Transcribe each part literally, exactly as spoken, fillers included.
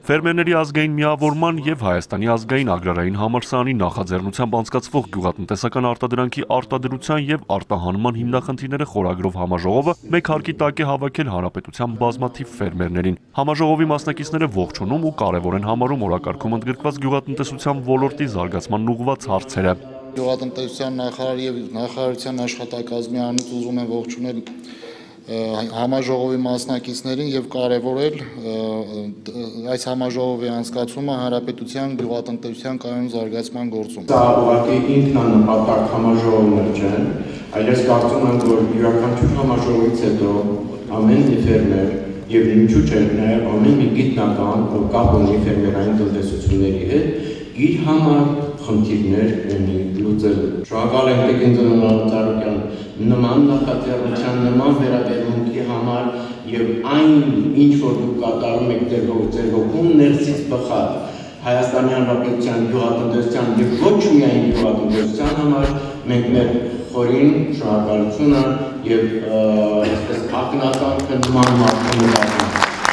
Ֆերմերների ազգային միավորման և Հայաստանի ազգային ագրարային համալսարանի նախաձեռնությամբ անցկացվող գյուղատնտեսական արտադրանքի արտադրության և արտահանման հիմնախնդիրները խորագրով համաժողովը մեկ հարկի տակ է հավաքել հանրապետության բազմաթիվ ֆերմերներին։ Համաժողովի մասնակիցները ողջունում ու կարևոր են համարում օրակարգում ընդգրկված գյուղատնտեսության ոլորտի զարգացման ուղղված հարցերը։ Գյուղատնտեսության նախարար և նախարարության աշխատակազմի անունից ուզում եմ ողջունել համաժողովի մասնակիցներին և կարևորել այս համաժողովի անցկացումը հանրապետության գյուղատնտեսության կանոն զարգացման գործում։ Սա ուղղակի ինքնանպատակ համաժողովներ չեն, այլ ես կարծում եմ, որ յուրաքանչյուր համաժողովից հետո ամեն մի ֆերմեր և ինչու՞ չէ նաև ամեն մի գիտնական, որ կապ ունի ֆերմերային տնտեսությունների հետ, իր համար խնդիրներ ունի լուծելու։ Շնորհակալ եմ Տիկին Ծառուկյան նման նախաձեռնության, նման վերաբերմունքի համար և այն, ինչ որ դուք կատարում եք ձեր հոգում, ներսից բխալ Հայաստանի Հանրապետության գյուղատնտեսության և ոչ միայն գյուղատնտեսության համար մենք մեր խորին շնորհակալությունը և այսպես ակնածանքը նման մարդու նկատմամբ։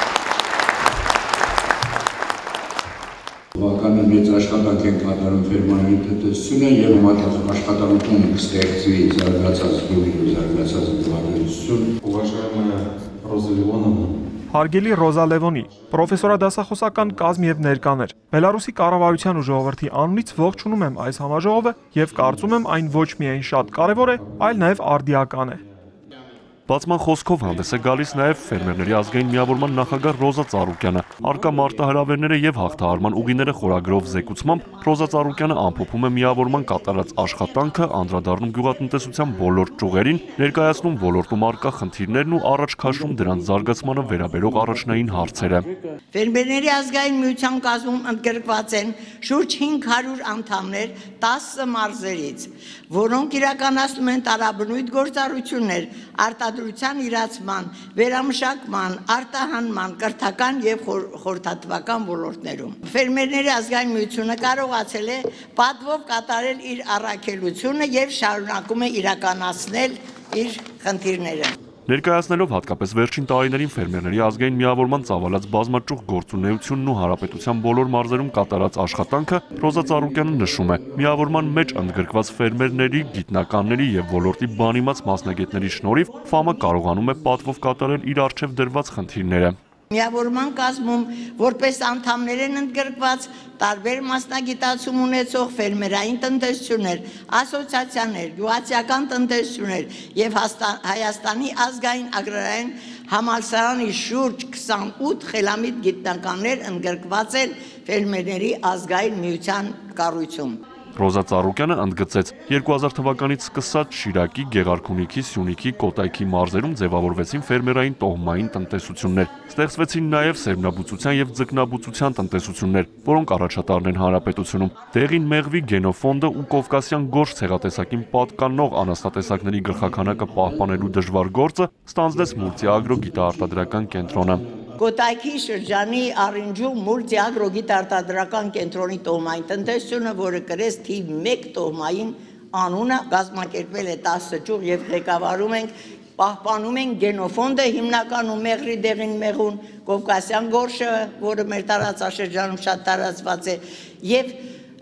Բավականին մեծ աշխատանք են կատարում ֆերմերային տնտեսությունը և համատեղ աշխատանքում ստեղծվի զարգացած գյուղի ու զարգացած գյուղատնտեսություն։ Уважаемая Роза Левоновна, Հարգելի Ռոզա Լևոնի, պրոֆեսորադասախոսական կազմ և ներկաներ, Բելարուսի կառավարության ու ժողովրդի անունից ողջունում եմ այս համաժողովը և կարծում եմ այն ոչ միայն շատ կարևոր է, այլ նաև արդիական է։ Բացման խոսքով հանդես է գալիս նաև ֆերմերների ազգային միավորման նախագահ Ռոզա Ծառուկյանը։ Առկա մարտահրավերները և հաղթահարման ուղիները խորագրով զեկուցմամբ Ռոզա Ծառուկյանը ամփոփում է միավորման կատարած աշխատանքը, անդրադառնում գյուղատնտեսության ոլորտ ճյուղերին, ներկայացնում ոլորտում առկա խնդիրներն ու առաջ քաշում դրանց զարգացմանը վերաբերող առաջնային հարցերը։ Ֆերմերների ազգային միության կազմում ընդգրկված են շուրջ հինգ հարյուր անդամներ տասը մարզերից, որոնք իրականացնում են տարաբնույթ գործառույթներ արտադրության իրացման, վերամշակման, արտահանման, կրթական և խորհրդատվական ոլորտներում։ Ֆերմերների ազգային միությունը կարողացել է պատվով կատարել իր առաքելությունը և շարունակում է իրականացնել իր խնդիրները։ Ներկայացնելով հատկապես վերջին տարիներին ֆերմերների ազգային միավորման ծավալած բազմաճյուղ գործունեությունն ու հանրապետության բոլոր մարզերում կատարած աշխատանքը, Ռոզա Ծառուկյանը նշում է, միավորման մեջ ընդգրկված ֆերմերների, գիտնականների և ոլորտի բանիմաց մասնագետների շնորհիվ ՖԱՄ-ը կարողանում է պատվով կատարել իր առջև դրված խնդիրները։ Միավորման կազմում որպես անդամներ են ընդգրկված տարբեր մասնագիտացում ունեցող ֆերմերային տնտեսություններ, ասոցիացիաներ, գյուղացիական տնտեսություններ և Հայաստանի ազգային ագրարային համալսարանի շուրջ քսանութ խելամիտ գիտնականներ ընդգրկված են ֆերմերների ազգային միության կառույցում։ Ռոզա Ծառուկյանը ընդգծեց, երկու հազար թվականից սկսած Շիրակի, Գեղարքունիքի, Սյունիքի, Կոտայքի մարզերում ձևավորվեցին ֆերմերային տոհմային տնտեսություններ։ Ստեղծվեցին նաև սերմնաբուծության և ձկնաբուծության տնտեսություններ, որոնք առաջատարն են հանրապետությունում։ Դեղին մեղվի գենոֆոնդը ու կովկասյան գորշ ցեղատեսակին պատկանող անասնատեսակների գլխաքանակը պահպանելու դժվար գործը ստանձնեց Մուլտիագրո գիտաարտադրական կենտրոնը։ Կոտայքի շրջանի Արինջու մուլտիագրոգիտաարտադրական կենտրոնի տոհմային տնտեսությունը, որը կրեց թիվ մեկ տոհմային անունը, կազմակերպվել է տասը ճյուղ և ղեկավարում ենք, պահպանում են գենոֆոնդը, հիմնականում մեղրի դեղին մեղուն, կովկասյան գորշը, որը մեր տարածաշրջանում շատ տարածված է, և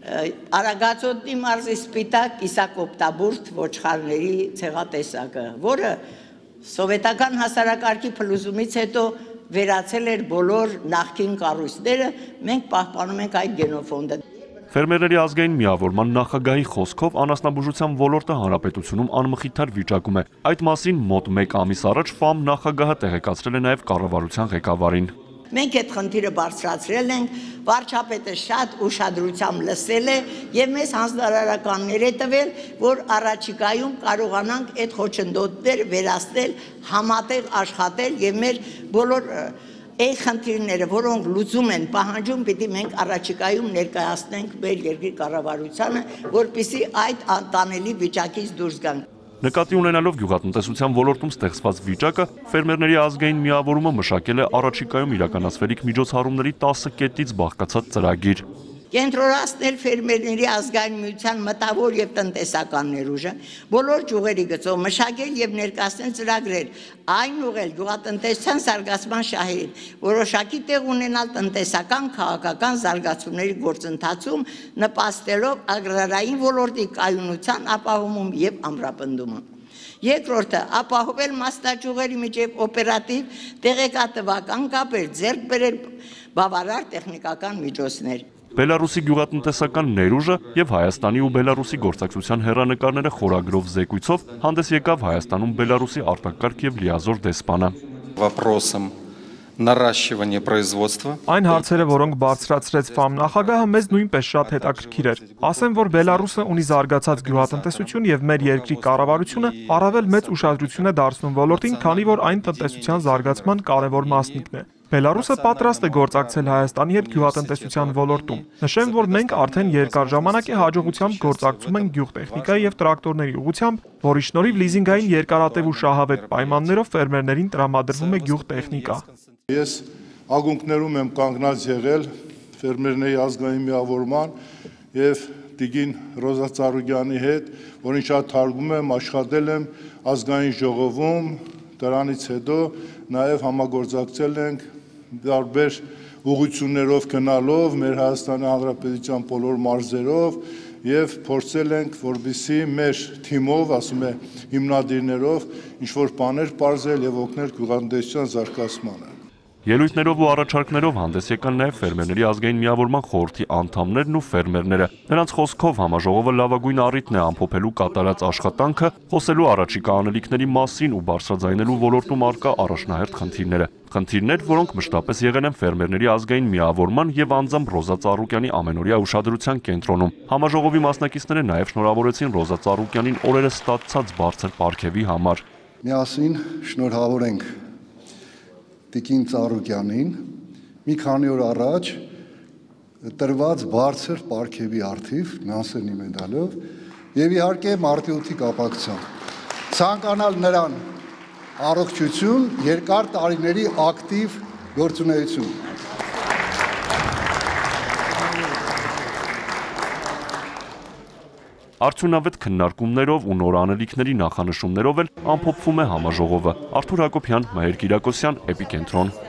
Արագածոտնի մարզի սպիտակ կիսակոպտաբուրդ ոչխարների ցեղատեսակը, որը սովետական հասարակարգի փլուզումից հետո վերացել էր բոլոր նախկին կառույցները, մենք պահպանում ենք այդ գենոֆոնդը։ Ֆերմերների ազգային միավորման նախագահի խոսքով անասնաբուժության ոլորտը հանրապետությունում անմխիթար վիճակում է։ Այդ մասին մոտ մեկ ամիս առաջ ՖԱՄ նախագահը տեղեկացրել է նաև կառավարության ղեկավարին։ Մենք այդ խնդիրը բարձրացրել ենք, վարչապետը շատ ուշադրությամբ լսել է և մեզ հանձնարարականներ է տվել, որ առաջիկայում կարողանանք այդ խոչընդոտները վերացնել, համատեղ աշխատել և մեր բոլոր այդ խնդիրները, որոնք լուծում են պահանջում, պիտի մենք առաջիկայում ներկայացնենք մեր երկրի կառավարությանը, որպեսզի այդ անտանելի վիճակից դուրս գանք։ Նկատի ունենալով գյուղատնտեսության ոլորտում ստեղծված վիճակը, ֆերմերների ազգային միավորումը մշակել է առաջիկայում իրականացվելիք միջոցառումների տասը կետից բաղկացած ծրագիր։ Կենտրոնացնել ֆերմերների ազգային միության մտավոր եւ տնտեսական ներուժը, բոլոր ճյուղերի գծով մշակել եւ ներկայացնել ծրագրեր, այն ուղղել գյուղատնտեսության զարգացման շահերին, որոշակի տեղ ունենալ տնտեսական քաղաքական զարգացումների գործընթացում, նպաստելով ագրարային ոլորտի կայունության ապահովում եւ ամրապնդումը։ Երկրորդը ապահովել մասնաճյուղերի միջև օպերատիվ տեղեկատվական կապեր, ձեռք բերել բավարար տեխնիկական միջոցներ։ Բելարուսի գյուղատնտեսական ներուժը եւ Հայաստանի ու Բելարուսի գործակցության հեռանկարները խորագրով զեկույցով հանդես եկավ Հայաստանում Բելարուսի արտակարգ եւ լիազոր դեսպանը։ Вопросом наращивания производства. Այն հարցերը, որոնք բարձրացրեց ՖԱՄ նախագահը, մեզ նույնպես շատ հետաքրքիր էր։ Ասեմ, որ Բելարուսը ունի զարգացած գյուղատնտեսություն եւ մեր երկրի կառավարությունը առավել մեծ ուշադրություն է դարձնում ոլորտին, քանի որ այն տնտեսության զարգացման կարևոր մասնիկն է։ Բելարուսը պատրաստ է գործակցել Հայաստանի հետ գյուղատնտեսության ոլորտում։ Նշեմ, որ մենք արդեն երկար ժամանակ է հաջողությամբ գործակցում ենք գյուղտեխնիկայի եւ տրակտորների ուղղությամբ, որի շնորհիվ լիզինգային երկարատև ու շահավետ պայմաններով ֆերմերներին տրամադրվում է գյուղտեխնիկա։ Ես ակունքներում եմ կանգնած եղել ֆերմերների ազգային միավորման եւ Տիգին Ռոզա Ծառուկյանի հետ, որին շատ թարգում եմ, աշխատել եմ ազգային ժողովում, դրանից հետո նաեւ համագործակցել ենք տարբեր ուղղություններով գնալով մեր Հայաստանի Հանրապետության բոլոր մարզերով եւ փորձել ենք, որպեսզի մեր թիմով, ասում է, հիմնադիրներով ինչ որ բաներ բարձել եւ օգնել գյուղատնտեսության զարգացմանը։ Ելույթներով ու առաջարկներով հանդես եկան նաև ֆերմերների ազգային միավորման խորհրդի անդամներն ու ֆերմերները։ Նրանց խոսքով համաժողովը լավագույն առիթն է ամփոփելու կատարած աշխատանքը, խոսելու առաջիկա անելիքների մասին ու բարձրաձայնելու ոլորտում առկա առաջնահերթ խնդիրները։ Խնդիրներ, որոնք մշտապես եղել են ֆերմերների ազգային միավորման եւ անձամբ Ռոզա Ծառուկյանի ամենօրյա ուշադրության կենտրոնում։ Համաժողովի մասնակիցները նաև շնորհավորեցին Ռոզա Ծառուկյանին օրերս ստացած բարձր պարգևի համար։ Միասին շնորհավորենք Տիկին Ծառուկյանին մի քանի օր առաջ տրված բարձր պարգևի արդիվ Նանսենի մեդալով եւ իհարկե մարտի ութի կապակցությամբ ցանկանալ նրան առողջություն, երկար տարիների ակտիվ գործունեություն։ Արդյունավետ քննարկումներով ու նոր անելիքների նախանշումներով էլ ամփոփվում է համաժողովը։ Արթուր Հակոբյան, Մհեր Կիրակոսյան, Էպիկենտրոն։